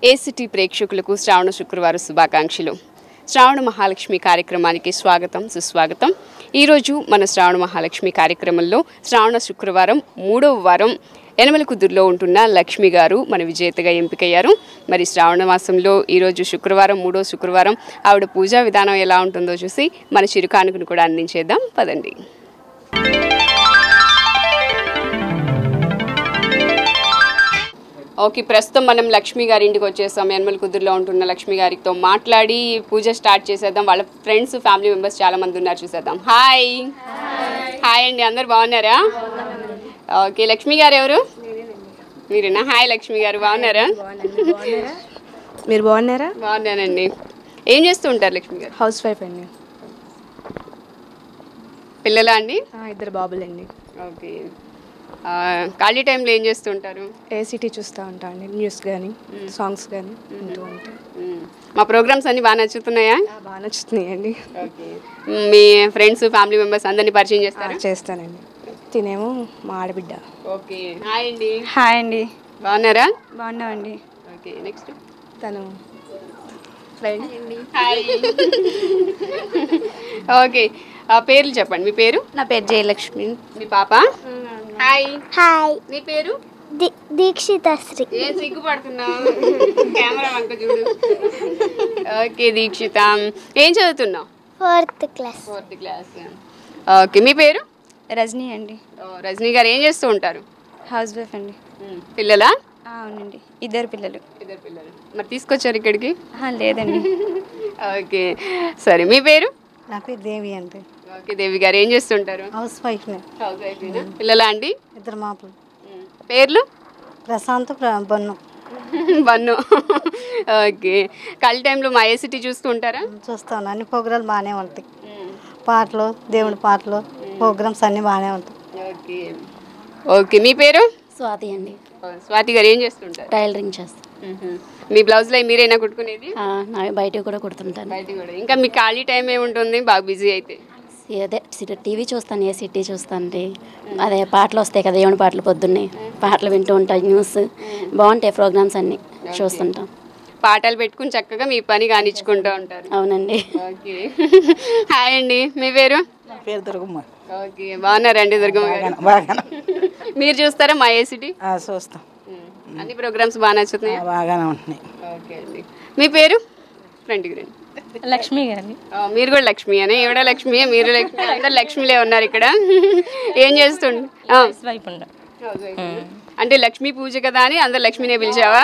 ACT ప్రేక్షకులకు శ్రావణ శుక్రవారం శుభాకాంక్షలు. శ్రావణ మహాలక్ష్మి కార్యక్రమానికి స్వాగతం సుస్వాగతం. ఈరోజు మన శ్రావణ మహాలక్ష్మి కార్యక్రమంలో శ్రావణ శుక్రవారం 3వ వారం యనమలకుదురులో ఉంటున్న లక్ష్మి గారు మన విజేతగా ఎంపికయ్యారు. మరి శ్రావణ మాసంలో ఈరోజు శుక్రవారం 3వ శుక్రవారం ఆవిడ పూజా విధానం ఎలా ఉంటుందో చూసి మన చిరుకానుకను కూడా అందించేద్దాం పదండి. ఓకే, ప్రస్తుతం మనం లక్ష్మి గారి ఇంటికి వచ్చేసాం. యనమలకుదురులో ఉంటున్న లక్ష్మి గారితో మాట్లాడి పూజ స్టార్ట్ చేసేద్దాం. వాళ్ళ ఫ్రెండ్స్ ఫ్యామిలీ మెంబర్స్ చాలా మంది ఉన్నారు, చూసేద్దాం. హాయ్ హాయ్ అండి, అందరు బాగున్నారా? ఓకే, లక్ష్మి గారు ఎవరు? మీరేనా? హాయ్ లక్ష్మి గారు, బాగున్నారా? మీరు బాగున్నారా? బాగున్నానండి. ఏం చేస్తూ ఉంటారు లక్ష్మి గారు? హౌస్ వైఫ్ అండి. పిల్లలా అండి? 2 బాబులండి. ఓకే, ఖాళీ టైంలో ఏం చేస్తూ ఉంటారు? ఏసీటీ చూస్తూ ఉంటా అండి, న్యూస్ కానీ సాంగ్స్ కానీ వింటూ ఉంటాయి. మా ప్రోగ్రామ్స్ అన్ని బాగా నచ్చుతున్నాయా? బాగా నచ్చుతున్నాయండి. ఓకే, మీ ఫ్రెండ్స్ ఫ్యామిలీ మెంబర్స్ అందరినీ పరిచయం చేస్తారా? చేస్తానండి. తినేమో మా ఆడబిడ్డ. ఓకే, హాయ్ అండి. హాయ్ అండి. బాగున్నారా? బాగున్నామండి. ఓకే, నెక్స్ట్ తను ఫ్రెండ్. హాయ్. ఓకే, పేర్లు చెప్పండి. మీ పేరు? నా పేరు జయలక్ష్మి. మీ పాప? హాయ్. హాయ్, నీ పేరు? దీక్షితశ్రీ. ఏం సిగ్గుపడుతున్నావు? కెమెరా వంక చూడు. ఓకే దీక్షిత, ఏం చదువుతున్నావు? 4th class. 4th class. Okay, మీ పేరు? రజనీ అండి. రజనీ గారు ఏం చేస్తూ ఉంటారు? హౌస్ వైఫ్ అండి. పిల్లలా? అవునండి, 2 పిల్లలు. 2 పిల్లలు. మరి తీసుకొచ్చారు ఇక్కడికి? లేదండి. ఓకే సరే, మీ పేరు? నా పేరు దేవి అండి. ఓకే, దేవి గారు ఏం చేస్తుంటారు? House wife. House wife. పిల్లలా అండి? 2 మాపులు. పేర్లు? ప్రశాంత్, బన్ను. బన్ను. ఓకే, ఖాళీ టైంలో మా ఏసిటీ చూస్తూ ఉంటారా? చూస్తాను. అన్ని ప్రోగ్రాలు బాగానే ఉంటాయి. పాటలు, దేవుడి పాటలు, ప్రోగ్రామ్స్ అన్నీ బాగానే ఉంటాయి. ఓకే ఓకే, మీ పేరు? స్వాతి అండి. స్వాతి గారు ఏం చేస్తుంటారు? టైలరింగ్ చేస్తాను. మీ బ్లౌజ్లో మీరేనా కుట్టుకునేది? బయట కూడా కుడుతుంటాను. బయట కూడా. ఇంకా మీ ఖాళీ టైం ఏముంటుంది బాగా బిజీ అయితే? అదే టీవీ చూస్తాను, ఏసీటీ చూస్తాను. అదే పాటలు వస్తాయి కదా, దేవుని పాటలు పొద్దున్నే పాటలు వింటూ ఉంటాయి. న్యూస్ బాగుంటాయి, ప్రోగ్రామ్స్ అన్నీ చూస్తుంటాం. పాటలు పెట్టుకుని చక్కగా మీ పని కానిచ్చుకుంటూ ఉంటారు. అవునండి. ఓకే, హాయ్ అండి. మీ పేరు? పేరు దుర్గమ్మ. ఓకే, బాగున్నారండి దుర్గమ్మ గారు? బాగా. మీరు చూస్తారా మా ఏసిటీ? చూస్తాం. అన్ని ప్రోగ్రామ్స్ బాగా నచ్చుతున్నాయి? బాగానే ఉంటున్నాయి. ఓకే అండి. మీ పేరు? ఫ్రెండ్కి రండి. లక్ష్మి గారిని. మీరు కూడా లక్ష్మి అని? ఎవడ లక్ష్మి? మీరు లక్ష్మి? అందరు లక్ష్మిలే ఉన్నారు ఇక్కడ. ఏం చేస్తుండే? అంటే లక్ష్మీ పూజ కదా అని అందరు లక్ష్మినే పిలిచావా?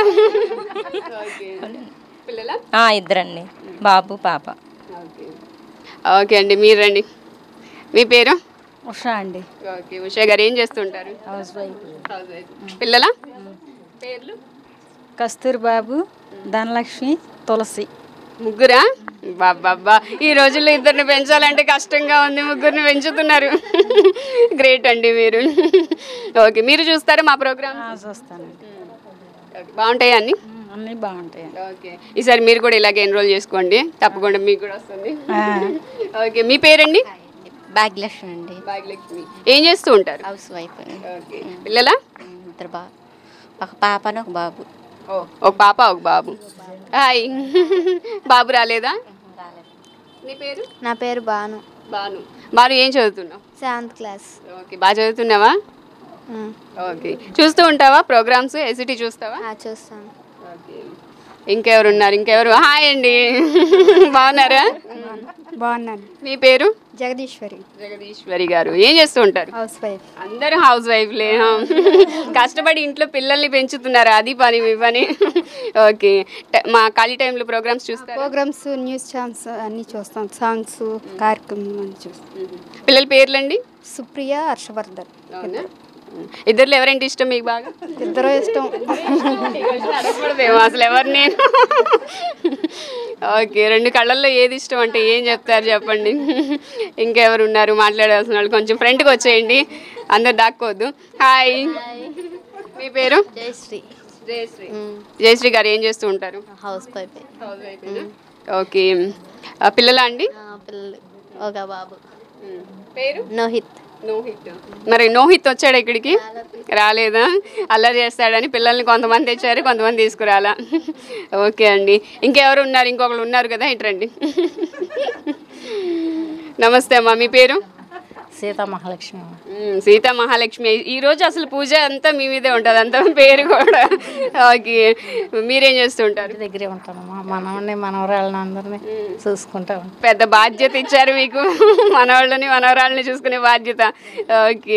పిల్లలా? 2 అండి, బాబు పాప. ఓకే అండి, మీరు రండి. మీ పేరు? ఉషా అండి. ఓకే, ఉషా గారు ఏం చేస్తుంటారు? House wife. House wife. పిల్లలా? పేర్లు? కస్తూరి బాబు, ధనలక్ష్మి, తులసి. ముగ్గురా? బాబా, ఈ రోజుల్లో 2 పెంచాలంటే కష్టంగా ఉంది, 3 పెంచుతున్నారు. గ్రేట్ అండి మీరు. ఓకే, మీరు చూస్తారా మా ప్రోగ్రామ్? చూస్తానండి. బాగుంటాయి అన్ని? అన్నీ బాగుంటాయి. ఓకే, ఈసారి మీరు కూడా ఇలాగే ఎన్రోల్ చేసుకోండి, తప్పకుండా మీకు కూడా వస్తుంది. ఓకే, మీ పేరండి? భాగ్యలక్ష్మి అండి. భాగ్యలక్ష్మి. ఏం చేస్తూ ఉంటారు? House wife. ఓకే, పిల్లలా? 2 ఒక పాపను ఒక బాబు. ఒక పాప ఒక బాబు. హాయ్. బాబు రాలేదా? నీ పేరు? నా పేరు బాను. బాను. బాను, ఏం చదువుతున్నావు? 7th class. ఓకే, బాగా చదువుతున్నావా? ఓకే, చూస్తూ ఉంటావా ప్రోగ్రామ్స్? ఏసిటీ చూస్తావా? చూస్తాను. ఓకే, ఇంకెవరు ఉన్నారు? ఇంకెవరు? హాయ్ అండి. బాగున్నారా? బాగున్నాను. మీ పేరు? జగదీశ్వరి. జగదీశ్వరి గారు ఏం చేస్తూ ఉంటారు? House wife. అందరూ హౌస్ వైఫ్లే. కష్టపడి ఇంట్లో పిల్లల్ని పెంచుతున్నారు, అది పని మీ పని. ఓకే, మా ఖాళీ టైంలో ప్రోగ్రామ్స్ చూస్తారు? ప్రోగ్రామ్స్, న్యూస్ ఛానల్స్ అన్నీ చూస్తాం. సాంగ్స్, కార్యక్రమం అన్నీ చూస్తాం. పిల్లల పేర్లండి? సుప్రియ, హర్షవర్ధన్. అవునా? ఇద్దరులో ఎవరంటే ఇష్టం మీకు బాగా? 2 ఇష్టం. అడగకూడదేమో అసలు ఎవరు నేను. ఓకే, 2 కళ్ళల్లో ఏది ఇష్టం అంటే ఏం చెప్తారు చెప్పండి? ఇంకెవరు ఉన్నారు మాట్లాడాల్సిన వాళ్ళు? కొంచెం ఫ్రంట్కి వచ్చేయండి, అందరు దాక్కోవద్దు. హాయ్, మీ పేరు? జయశ్రీ. జయశ్రీ. జయశ్రీ గారు ఏం చేస్తూ ఉంటారు? House wife. ఓకే, పిల్లలా అండి? పిల్లలు ఒక బాబు. పేరు? నోహిత్. మరి నోహిత్ వచ్చాడు ఇక్కడికి? రాలేదా? అల్లరి చేస్తాడని పిల్లల్ని కొంతమంది తెచ్చారు, కొంతమంది తీసుకురాలా. ఓకే అండి. ఇంకెవరు ఉన్నారు? ఇంకొకరు ఉన్నారు కదా, ఇట్రండి. నమస్తే అమ్మా, మీ పేరు? సీతా మహాలక్ష్మి. సీతా మహాలక్ష్మి. ఈరోజు అసలు పూజ అంతా మీ మీదే ఉంటుంది, అంత పేరు కూడా. ఓకే, మీరేం చేస్తూ ఉంటారు? దగ్గరే ఉంటానమ్మా. మనవాడిని మనవరాళ్ళని అందరినీ చూసుకుంటా ఉంటాం. పెద్ద బాధ్యత ఇచ్చారు మీకు, మనవాళ్ళని మనవరాళ్ళని చూసుకునే బాధ్యత. ఓకే,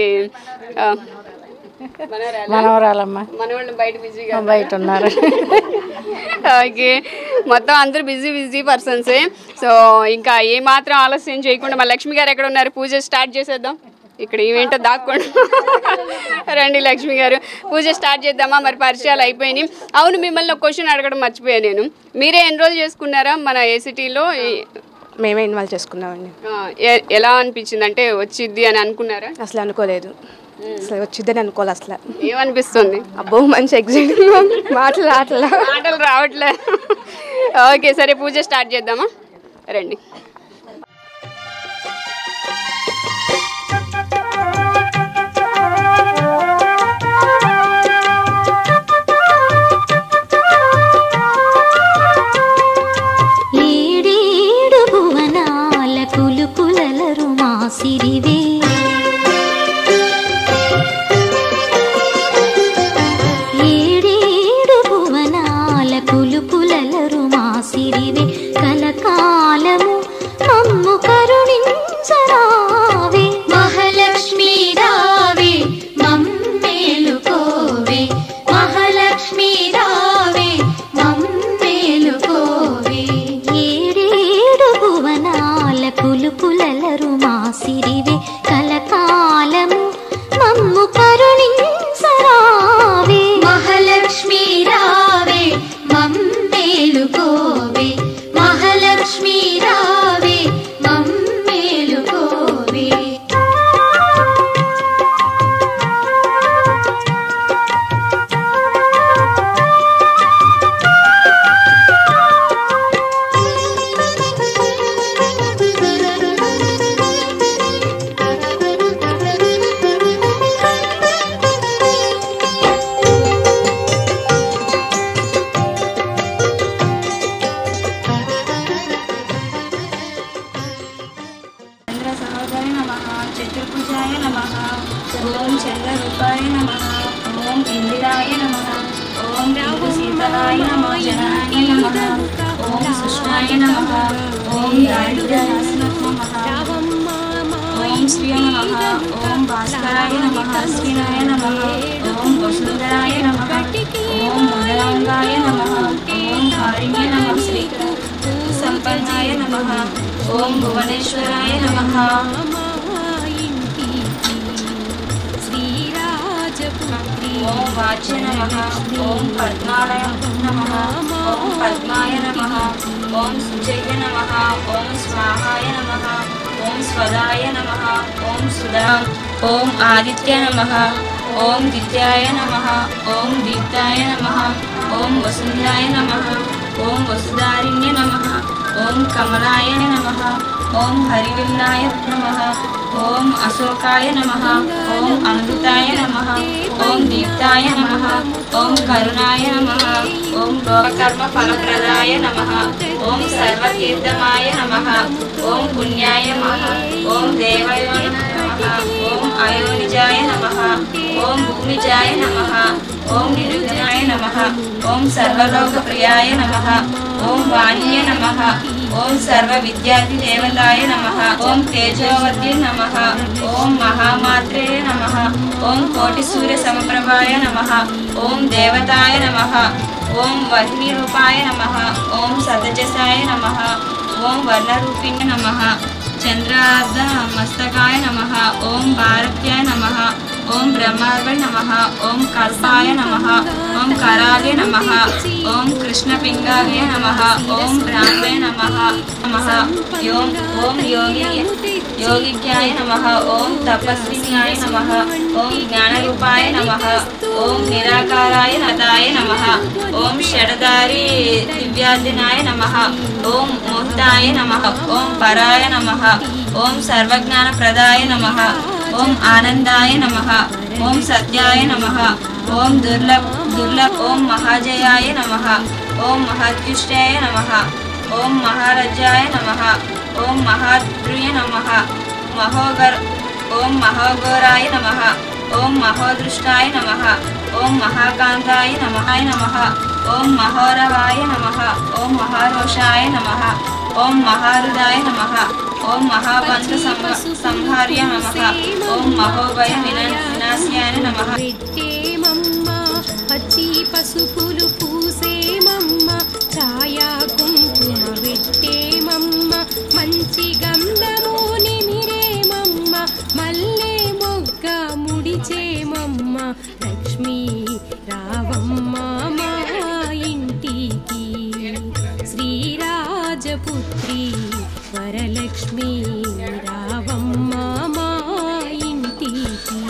మనవరాలమ్మా మనవాళ్ళు బయట ఉన్నారు. ఓకే, మొత్తం అందరూ బిజీ పర్సన్సే. సో ఇంకా ఏమాత్రం ఆలస్యం చేయకుండా మా లక్ష్మి గారు ఎక్కడ ఉన్నారు? పూజ స్టార్ట్ చేసేద్దాం. ఇక్కడ ఏమేంటో దాక్కోండి. రండి లక్ష్మి గారు, పూజ స్టార్ట్ చేద్దామా? మరి పరిచయాలు అయిపోయినాయి. అవును, మిమ్మల్ని ఒక క్వశ్చన్ అడగడం మర్చిపోయాను నేను. మీరే ఎన్రోల్ చేసుకున్నారా మన ఏసీటీలో? మేమే ఇన్వాల్వ్ చేసుకున్నామండి. ఎలా అనిపించింది? అంటే వచ్చిద్ది అని అనుకున్నారా? అసలు అనుకోలేదు, అసలు వచ్చిద్దని అనుకోవాలి. అసలు ఏమనిపిస్తుంది? అబ్బో మంచి ఎగ్జైటింగ్, మాటలు రావట్లే. ఓకే, సరే పూజ స్టార్ట్ చేద్దామా? రండి. ఏడేడు భువనాల కులుకులరు మాసిరివే, ఏడేడు భువనాల కులుకులరు మాసిరివే, కలకాలము మమ్ము కరుణించరావే, మహాలక్ష్మీ రావే మమ్మేలుకోవే, మహాలక్ష్మీ రావే మమ్మేలుకోవే, ఏడేడు భువనాల కులుకులరు మాసిరివే, కలకాలము మమ్ము కరుణించరావే, మహాలక్ష్మీ రావే మమ్మేలుకోవే, మహాలక్ష్మీ రావే మమ్మేలుకోవే. చంద్రసహోదరి నమః, చతుర్భుజాయ నమః, ఓం చంద్రరూపాయ నమః, ఓం ఇందిరాయ నమః, ఓం శీతలాయ నమః, జనాయ నమః, ఓం సుష్మాయ నమః, ఓం దారిద్ర్యనాశనాయ నమః, ఓం శ్రీయ నమః, ఓం భాస్కరాయ నమః, శ్రీనాయ నమః, ఓం వసుంధరాయ నమః, ఓం మంగళాంగాయ నమః, ఓం కారుణ్య నమః, శ్రీ సంపన్నాయ నమః, ఓం భువనేశ్వరాయ నమః, ఓం వాచ్య నమః, ఓం పద్మాలయ నమః, ఓం పద్మాయ నమః, ఓం సుజయ నమః, ఓం స్వాహాయ నమః, ఓం స్వదాయ నమః, ఓం సుధా, ఓం ఆదిత్య నమః, ఓం దిత్యాయ నమః, ఓం దీప్తాయ నమః, ఓం వసుంధరాయ నమః, ఓం వసుధారిణ్య నమః, ఓం కమలాయ నమః, ఓం హరివిల్లాయ నమః, ఓం అశోకాయ నమః, ఓం అమృతాయ నమః, ఓం దీప్తాయ నమః, ఓం కరుణాయ నమః, ఓం లోకకర్మ ఫలప్రదాయ నమః, ఓం సర్వతీర్థమాయ నమః, ఓం పుణ్యాయ నమః, ఓం దేవయోని నమః, ఓం అయోనిజాయ నమః, ఓం భూమిజాయ నమః, ఓం నిరుద్ధాయ నమః, ఓం సర్వలోకప్రియాయ నమః, ఓం వాణ్య నమః, ఓం సర్వ విద్యార్థి దేవతాయ నమః, ఓం తేజోవతి నమః, ఓం మహామాత్రే నమః, ఓం కోటి సూర్య సమప్రభాయ నమః, ఓం దేవతాయ నమః, ఓం వహ్ని రూపాయ నమః, ఓం సతజసాయ నమః, ఓం వర్ణరూపిణ్య నమః, చంద్రార్ధ మస్తకాయ నమః, ఓం భారత్యాయ నమః, ఓం బ్రహ్మార్వై నమః, ఓం కల్పాయ నమః, ఓం కరాలే నమః, ఓం కృష్ణపింగాయ నమః, ఓం బ్రాహ్మణే నమః నమః, ఓం యోగిజ్ఞాయ నమః, ఓం తపస్విన్యాయ నమః, ఓం జ్ఞానరూపాయ నమః, ఓం నిరాకారాయ నదాయ నమః, ఓం షడదారి దివ్యార్జనాయ నమః, ఓం ముహూర్తాయ నమః, ఓం పరాయ నమః, ఓం సర్వజ్ఞానప్రదాయ నమః, ఓం ఆనందాయ నమః ఓం సత్యాయ నమః ఓం దుర్లభ ఓం మహాజయాయ నమః ఓం మహాత్యుష్టాయ నమః ఓం మహారజాయ నమః ఓం మహాద్రుయ నమః ఓం మహాఘోరాయ నమః ఓం మహోదృష్టాయ నమః ఓం మహాకాంతాయ నమః ఓం మహోరవాయ నమః ఓం మహారోషాయ నమః ఓం మహారుదాయ నమః ఓం మహాబంధ సంహార్య నమః ఓం మహోభయ వినాశ్యాయ నమః. పచ్చి పసుపులు పూసేమమ్మ ఛాయా కుంకుమ పెట్టేమమ్మ మంచి గంధము నిమిరేమమ్మ మల్లె మొగ్గ ముడిచేమమ్మ లక్ష్మీ రావమ్మ మా ఇంటికి శ్రీరాజపుత్రి వరలక్ష్మీ రావమ్మ మా ఇంటికి.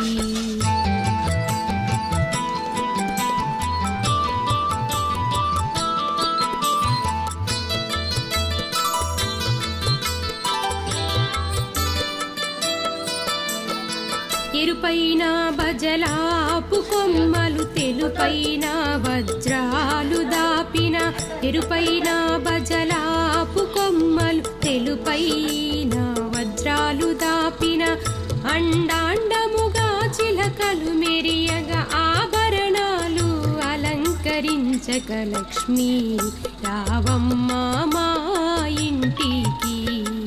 ఎరుపైన బజలాపు కొమ్మలు తెలుపైన వజ్రాలు దాపిన ఎరుపైన బజలాపు కొమ్మలు తెలుపైన వజ్రాలు దాపిన అండాండముగా చిలకలు మెరియగా ఆభరణాలు అలంకరించక లక్ష్మీ రావమ్మ మా ఇంటికి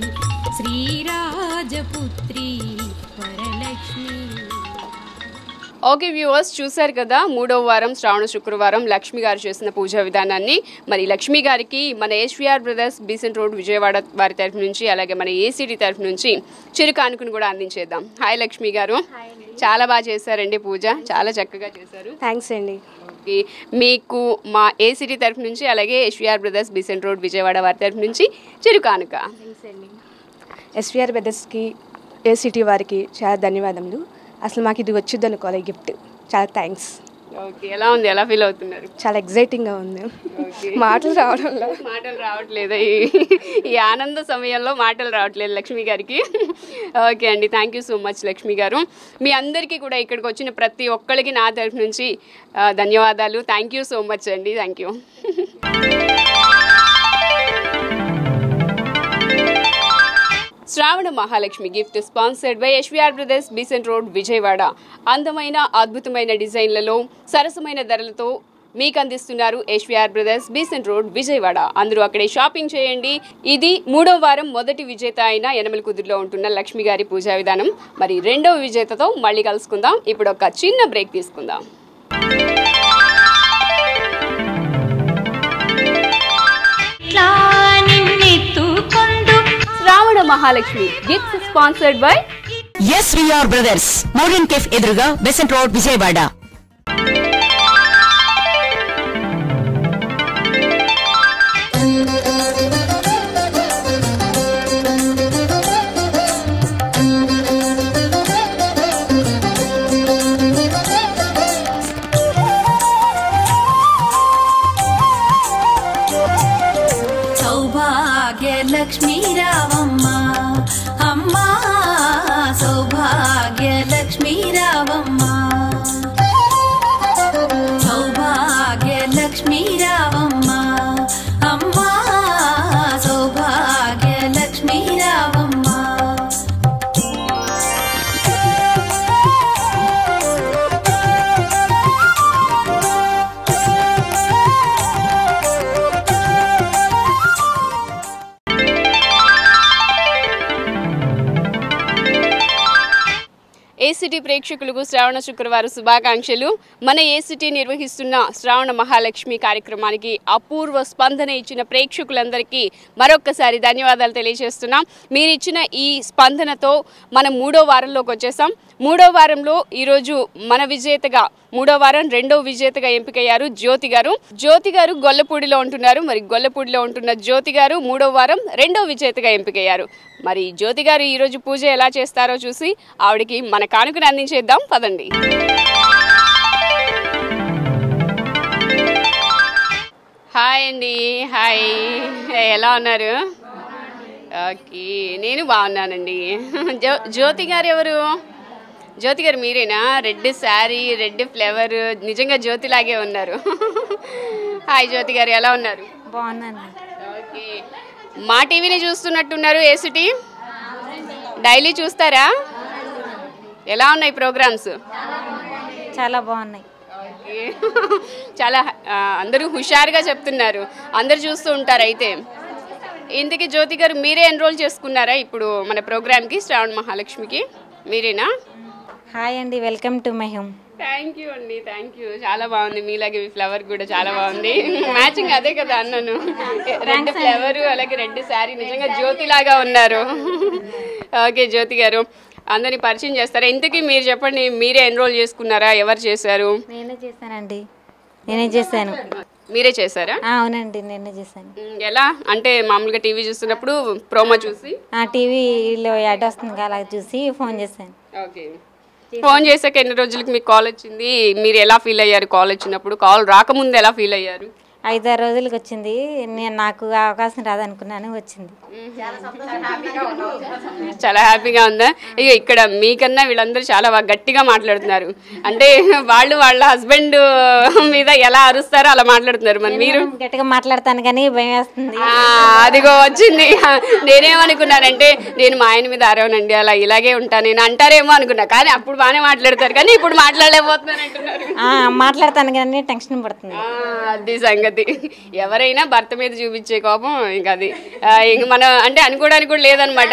శ్రీరాజపుత్రి వరలక్ష్మి. ఓకే వ్యూవర్స్, చూశారు కదా మూడవ వారం శ్రావణ శుక్రవారం లక్ష్మి గారు చేసిన పూజా విధానాన్ని. మరి లక్ష్మి గారికి మన SVR brothers Besant road Vijayawada వారి తరఫు నుంచి, అలాగే మన ఏసీడీ తరఫు నుంచి చిరు కానుకను కూడా అందించేద్దాం. హాయ్ లక్ష్మి గారు, చాలా బాగా చేశారండి పూజ, చాలా చక్కగా చేశారు. థ్యాంక్స్ అండి. ఓకే, మీకు మా ఏసీడీ తరఫు నుంచి అలాగే SVR brothers Besant road Vijayawada వారి తరఫు నుంచి చిరు కానుక. ఎస్విఆర్ బ్రదర్స్కి ఏసీటీ వారికి చాలా ధన్యవాదములు. అసలు మాకు ఇది వచ్చింది అనుకోవాలి గిఫ్ట్. చాలా థ్యాంక్స్. ఓకే, ఎలా ఉంది, ఎలా ఫీల్ అవుతున్నారు? చాలా ఎగ్జైటింగ్గా ఉంది. మాటలు రావట్లేదు ఈ ఆనంద సమయంలో మాటలు రావట్లేదు లక్ష్మి గారికి. ఓకే అండి, thank you so much Lakshmi గారు. మీ అందరికీ కూడా ఇక్కడికి వచ్చిన ప్రతి ఒక్కరికి నా తరఫు నుంచి ధన్యవాదాలు. థ్యాంక్ యూ సో మచ్ అండి, thank you. Shravana Mahalakshmi gift sponsored by SVR brothers Besant road Vijayawada. అందమైన అద్భుతమైన డిజైన్లలో సరసమైన ధరలతో మీకు అందిస్తున్నారు SVR brothers Besant road Vijayawada. అందరూ అక్కడే షాపింగ్ చేయండి. ఇది మూడో వారం మొదటి విజేత అయిన యనమల కుదురులో ఉంటున్న లక్ష్మి గారి పూజా విధానం. మరి రెండవ విజేతతో మళ్ళీ కలుసుకుందాం. ఇప్పుడు ఒక చిన్న బ్రేక్ తీసుకుందాం. Shravana Mahalakshmi gift sponsored by SVR brothers modern cafe ఎదురుగా బెసెంట్ రోడ్ విజయవాడ. లక్ష్మీ రావమ్మ అమ్మా సౌభాగ్య లక్ష్మీ రావమ్మ సౌభాగ్య లక్ష్మీ రావమ్మ అమ్మా సౌభాగ్య లక్ష్మీ రావమ్మ. ఏసీటీ ప్రేక్షకులకు శ్రావణ శుక్రవారం శుభాకాంక్షలు. మన ఏసీటీ నిర్వహిస్తున్న శ్రావణ మహాలక్ష్మి కార్యక్రమానికి అపూర్వ స్పందన ఇచ్చిన ప్రేక్షకులందరికీ మరొక్కసారి ధన్యవాదాలు తెలియజేస్తున్నాం. మీరు ఇచ్చిన ఈ స్పందనతో మనం మూడో వారంలోకి వచ్చేసాం. మూడో వారంలో ఈరోజు మన విజేతగా మూడో వారం రెండో విజేతగా ఎంపికయ్యారు జ్యోతి గారు. జ్యోతి గారు గొల్లపూడిలో ఉంటున్నారు. మరి గొల్లపూడిలో ఉంటున్న జ్యోతి గారు మూడో వారం రెండో విజేతగా ఎంపికయ్యారు. మరి జ్యోతి గారు ఈరోజు పూజ ఎలా చేస్తారో చూసి ఆవిడకి మన కానుకను అందించేద్దాం, పదండి. హాయ్ అండి, హాయ్, ఎలా ఉన్నారు? ఓకే, నేను బాగున్నానండి. జ్యోతి గారు ఎవరు? జ్యోతి గారు మీరేనా? రెడ్ శారీ, రెడ్ ఫ్లేవర్, నిజంగా జ్యోతిలాగే ఉన్నారు. హాయ్ జ్యోతి గారు, ఎలా ఉన్నారు? బాగున్నాను. ఓకే, మా టీవీని చూస్తున్నట్టున్నారు. ఏసిటీ డైలీ చూస్తారా? ఎలా ఉన్నాయి ప్రోగ్రామ్స్? చాలా బాగున్నాయి. చాలా అందరూ హుషారుగా చెప్తున్నారు. అందరు చూస్తూ ఉంటారు. అయితే ఇందుకే జ్యోతి గారు మీరే ఎన్రోల్ చేసుకున్నారా ఇప్పుడు మన ప్రోగ్రామ్కి, శ్రావణ మహాలక్ష్మికి? మీరేనా? హాయ్ అండి, welcome to my home. Thank you అండి, థ్యాంక్ యూ. చాలా బాగుంది, మీలాగే మీ ఫ్లవర్ కూడా చాలా బాగుంది. మ్యాచింగ్ అదే కదా అన్నాను, రెడ్ ఫ్లవర్ అలాగే రెడ్ శారీ, నిజంగా జ్యోతి లాగా ఉన్నారు. ఓకే జ్యోతి గారు, అందరినీ పరిచయం చేస్తారా? ఇంతకీ మీరు చెప్పండి, మీరే ఎన్రోల్ చేసుకున్నారా? ఎవరు చేశారు? నేనే చేశానండి, నేనే చేశాను. మీరే చేశారా? అవునండి, నేనే చేశాను. ఎలా అంటే మామూలుగా టీవీ చూస్తున్నప్పుడు ప్రోమో చూసి, టీవీలో యాడ్ వస్తుంది అలా చూసి ఫోన్ చేశాను. ఓకే, ఫోన్ చేశాక ఎన్ని రోజులకి మీకు కాల్ వచ్చింది? మీరు ఎలా ఫీల్ అయ్యారు కాల్ వచ్చినప్పుడు? కాల్ రాకముందు ఎలా ఫీల్ అయ్యారు? 5-6 రోజులకి వచ్చింది. నాకు అవకాశం రాదనుకున్నాను, వచ్చింది. చాలా హ్యాపీగా ఉందా? ఇక ఇక్కడ మీకన్నా వీళ్ళందరూ చాలా గట్టిగా మాట్లాడుతున్నారు. అంటే వాళ్ళు వాళ్ళ హస్బెండ్ మీద ఎలా అరుస్తారో అలా మాట్లాడుతున్నారు. మరి మీరు? గట్టిగా మాట్లాడతాను కానీ భయం వేస్తుంది. అదిగో వచ్చింది. నేనేమనుకున్నానంటే నేను మా ఆయన మీద అరవనండి, అలా ఇలాగే ఉంటాను నేను అంటారేమో అనుకున్నా. కానీ అప్పుడు బాగానే మాట్లాడతారు, కానీ ఇప్పుడు మాట్లాడలేకపోతున్నాను అంటున్నారు. మాట్లాడతాను కానీ టెన్షన్ పడుతుంది. అది సంగతి. ఎవరైనా భర్త మీద చూపించే కోపం ఇంకా అది ఇంక మనం అంటే అనుకోవడానికి కూడా లేదనమాట.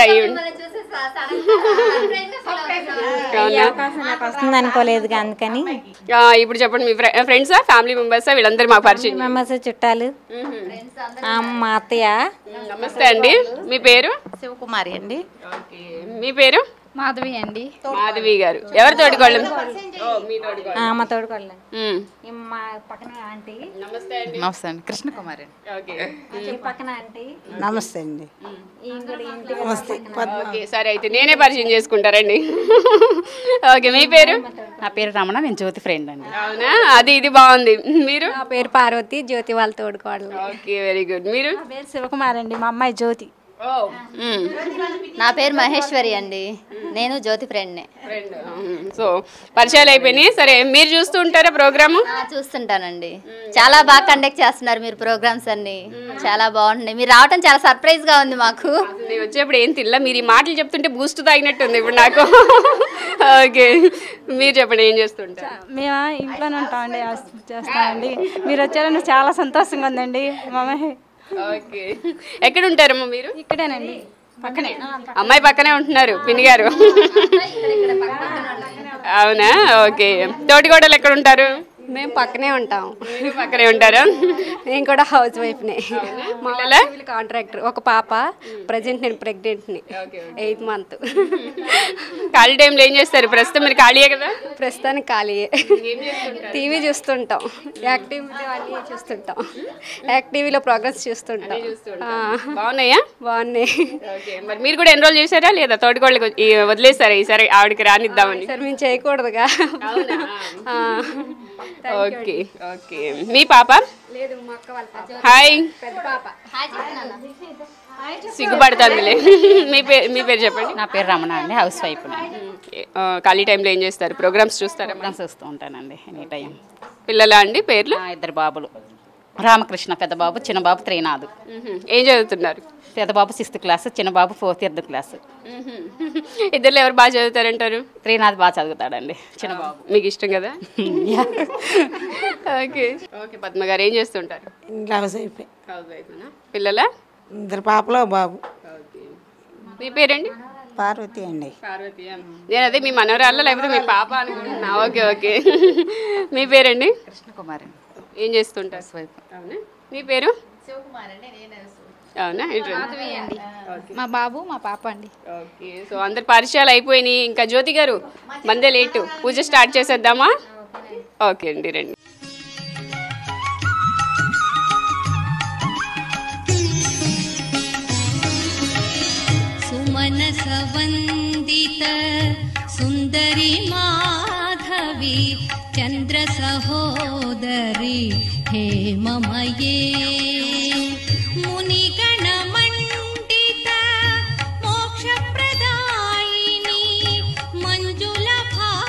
వస్తుంది అనుకోలేదు అందుకని. ఇప్పుడు చెప్పండి, మీ ఫ్రెండ్సా, ఫ్యామిలీ మెంబర్సా, వీళ్ళందరూ మాకు పరిచయం? మెంబర్స్, చుట్టాలు, మా అత్తయ్య. నమస్తే అండి, మీ పేరు? శివకుమారి అండి. మీ పేరు? మాధవి అండి. మాధవి గారు. ఎవరు తోడుకోళ్ళు? మా తోడుకోళ్ళు. మా పక్కన ఆంటీ. నమస్తే అండి. నమస్తే అండి, కృష్ణకుమారి అండి. పక్కన ఆంటీ. నమస్తే అండి. ఓకే, సరే అయితే నేనే పరిచయం చేసుకుంటారండి. ఓకే, మీ పేరు? నా పేరు రమణ, నేను జ్యోతి ఫ్రెండ్ అండి. అవునా, అది ఇది బాగుంది. మీరు? నా పేరు పార్వతి, జ్యోతి వాళ్ళ తోడుకోవాలి. Okay, very good. మీరు? నా పేరు శివకుమార్ అండి, మా అమ్మాయి జ్యోతి. నా పేరు మహేశ్వరి అండి, నేను జ్యోతి ఫ్రెండ్నే. సో పరిచయాలు అయిపోయినాయి. సరే, మీరు చూస్తూ ఉంటారా ప్రోగ్రాము? చూస్తుంటానండి. చాలా బాగా కండక్ట్ చేస్తున్నారు మీరు ప్రోగ్రామ్స్ అన్ని, చాలా బాగుంటున్నాయి. మీరు రావటం చాలా సర్ప్రైజ్ గా ఉంది మాకు. నేను వచ్చేప్పుడు ఏం తిల్లా, మీరు ఈ మాటలు చెప్తుంటే బూస్ట్ తాగినట్టుంది ఇప్పుడు నాకు. ఓకే, మీరు చెప్పండి, ఏం చేస్తుంటారు? మేము ఇంట్లోనే ఉంటామండి, చేస్తామండి. మీరు వచ్చారని చాలా సంతోషంగా ఉందండి. ఓకే, ఎక్కడ ఉంటారమ్మా మీరు? ఇక్కడేనండి, పక్కనే. అమ్మాయి పక్కనే ఉంటున్నారు, పిన్ని గారు. అవునా, ఓకే. తోటికోడలు ఎక్కడ ఉంటారు? మేము పక్కనే ఉంటాం. పక్కనే ఉంటారా? నేను కూడా హౌస్ వైఫ్నే. మా కాంట్రాక్టర్, ఒక పాప. ప్రజెంట్ నేను ప్రెగ్నెంట్ని, 8th month. ఖాళీ టైంలో ఏం చేస్తారు? ప్రస్తుతం మీరు ఖాళీయే కదా? ప్రస్తుతానికి ఖాళీయే. టీవీ చూస్తుంటాం, యాక్టివిటీ అన్నీ చూస్తుంటాం. యాక్టివిటీలో ప్రోగ్రామ్స్ చూస్తుంటాం. బాగున్నాయా? బాగున్నాయి. మరి మీరు కూడా ఎన్రోల్ చేశారా లేదా? తోటికోళ్ళకి వదిలేస్తారా ఈసారి ఆవిడకి రానిద్దామని? సార్ మేము చేయకూడదుగా. Okay okay. మీ పాప? లేదు, మా అక్క వాళ్ళ పాప. హాయ్. పెద్ద పాప. సిగ్గుపడుతుందిలే. మీ పేరు చెప్పండి. నా పేరు రమణ అండి, హౌస్ వైఫ్. ఖాళీ టైంలో ఏం చేస్తారు? ప్రోగ్రామ్స్ చూస్తారా? ప్రోగ్రామ్స్ చూస్తూ ఉంటానండి ఎనీ టైం. పిల్లలా అండి? పేర్లు? 2 బాబులు, రామకృష్ణ పెద్ద బాబు, చిన్న బాబు త్రినాథ్. ఏం చదువుతున్నారు? పెద్ద బాబు 6th క్లాస్, చిన్న బాబు 4th క్లాస్. ఇద్దరు ఎవరు బాగా చదువుతారంటారు? త్రినాథ్ బాగా చదువుతాడండి, చిన్న బాబు. మీకు ఇష్టం కదా? Okay okay. పద్మ గారు ఏం చేస్తుంటారు? House wife. పిల్లలా? 2 పాపలు, బాబు. మీ పేరండి? పార్వతి అండి. పార్వతి. నేను అదే మీ మనవరాళ్ళ లేకపోతే మీ పాప అనుకుంటున్నా. Okay okay. మీ పేరండి? కృష్ణకుమారి. ఏం చేస్తుంటారు? అవునా. మీ పేరు? అవునా. మా బాబు, మా పాప అండి. ఓకే. సో అందరు పరిచయాలు అయిపోయినాయి. ఇంకా జ్యోతి గారు మందే లేటు, పూజ స్టార్ట్ చేసేద్దామా? ఓకే అండి, రండి. సుమనస వందిత సుందరి మాధవి చంద్ర సహోదరి హేమమయే మునిగణ మండిత మోక్ష ప్రదాయిని మంజుల భా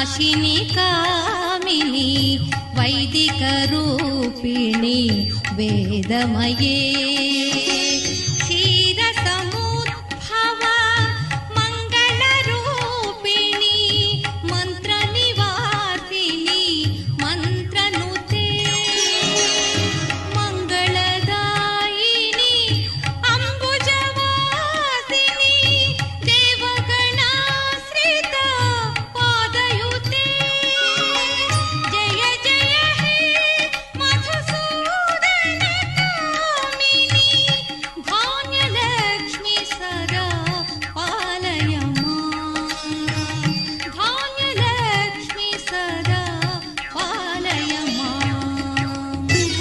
నాశిని కామిని వైదిక రూపిణి వేదమయే క్షీర సముద్భవ మంగళ రూపిణి మంత్ర నివాసిని మంత్రనుతే మంగళదాయిని అంబుజవాసిని దేవగణాశ్రిత పాదయుతే జయ జయ హే మధుసూదన కామిని ధాన్యలక్ష్మి సదా పాలయ మాం ధాన్యలక్ష్మి సదా పాలయ మాం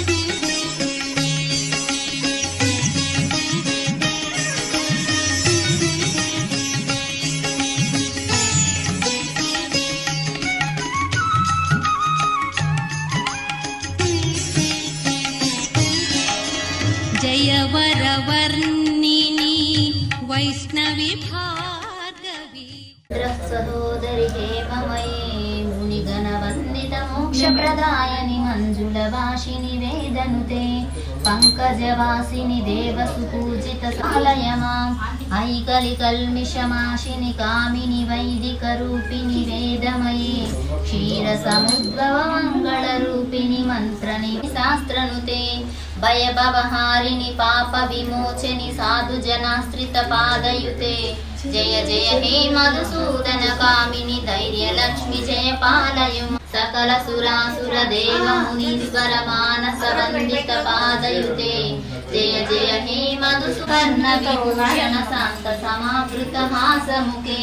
జయ వరవర్ణిని వైష్ణవి భార్గవి సహోదరి హేమమయే మునిగణవందిత మోక్షప్రదాయని మంజుళవాసిని వేదనుతే పంకజవాసిని దేవసుపూజిత సాలయ మాం ఐకలికల్మిషమాశిని కామిని వైదిక రూపిణి వేదమయే క్షీర సముద్భవ మంగళ రూపిణి మంత్రని శాస్త్రనుతే భయభవహారిణి పాప విమోచని సాధు జనాశ్రిత పాదయుతే జయ జయ హే మధుసూదన కామిని ధైర్య లక్ష్మి జయ పాలయు సకల సురాసుర దేవ మునీశ్వర మానస వందిత పాదయుతే జయ జయ హే మధుసూదన విభూషణ శాంత సమావృత హాసముఖే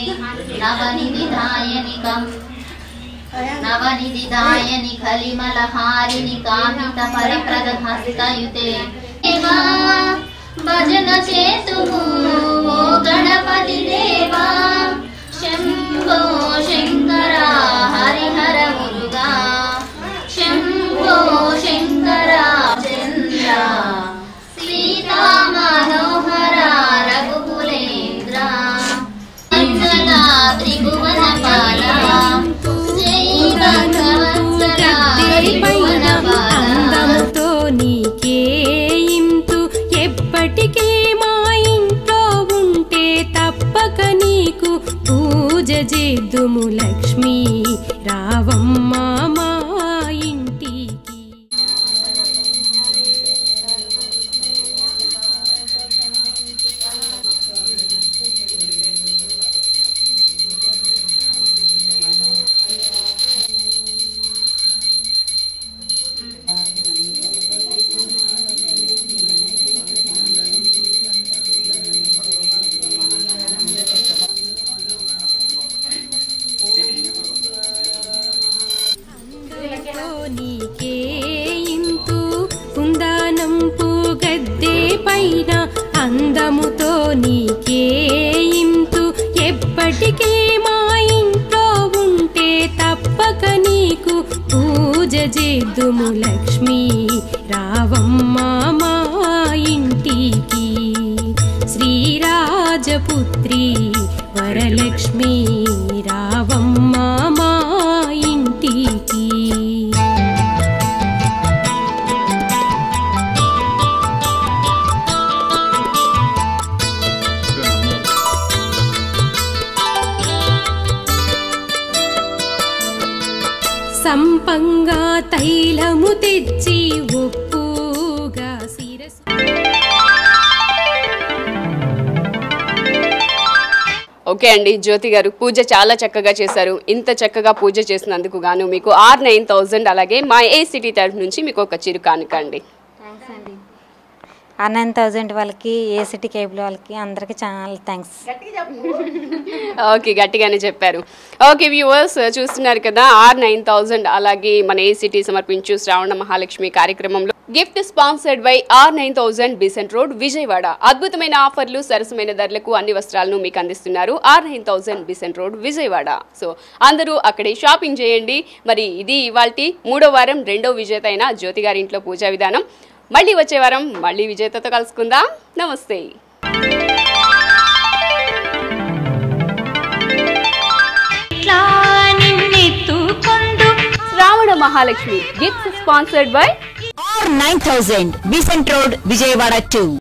నవనిధిదాయని ఖలిమలహారిణి కామిత పరిప్రద హస్తయుతే భజన చేతుము ఓ గణపతి దేవా శంభో శంకర హరిహర మురుగా శంభో శంకర చంద్ర సీతా మనోహర రఘుకులేంద్ర అంజనా త్రిభువన పాల అందముతో నీకే ఇంతు ఎప్పటికీ మా ఇంట్లో ఉంటే తప్పక నీకు పూజ చేద్దుము లక్ష్మీ రావమ్మ మా ఇంటికి నీకే ఇంతు కుందానం పూగద్దే పైన అందముతో నీకే ఇంతు ఎప్పటికీ మా ఇంట్లో ఉంటే తప్పక నీకు పూజ చేద్దుము లక్ష్మీ రావమ్మ మా ఇంటికి శ్రీరాజపుత్రి వరలక్ష్మీ రావమ్మ మా ఇంటికి సంపంగా తైలము తెచ్చి ఒప్పుగా శిరసు ఓకే అండి, జ్యోతి గారు పూజ చాలా చక్కగా చేశారు. ఇంత చక్కగా పూజ చేసినందుకు గాను మీకు R9000 అలాగే మా ACT తరఫు నుంచి మీకు ఒక చిరు కానుక అండి. R9000 వాళ్ళకి ACT కేబుల్ వాళ్ళకి అందరికీ చాలా థ్యాంక్స్. ఓకే, గట్టిగానే చెప్పారు. ఓకే వ్యూవర్స్, చూస్తున్నారు కదా R9000 అలాగే మన ACT సమర్పించు శ్రావణ మహాలక్ష్మి కార్యక్రమంలో gift sponsored by R9000 Besant road Vijayawada. అద్భుతమైన ఆఫర్లు, సరసమైన ధరలకు అన్ని వస్త్రాలను మీకు అందిస్తున్నారు R9000 Besant road Vijayawada. So అందరూ అక్కడే షాపింగ్ చేయండి. మరి ఇది ఇవాల్టి 3వ వారం 2వ విజేత అయిన జ్యోతి గారి ఇంట్లో పూజా విధానం. మళ్ళీ వచ్చే వారం మళ్ళీ విజేతతో కలుసుకుందాం. నమస్తే. నిన్నెత్తు Mahalakshmi gifts sponsored by R9000 Vicent Road, Vijayawada 2.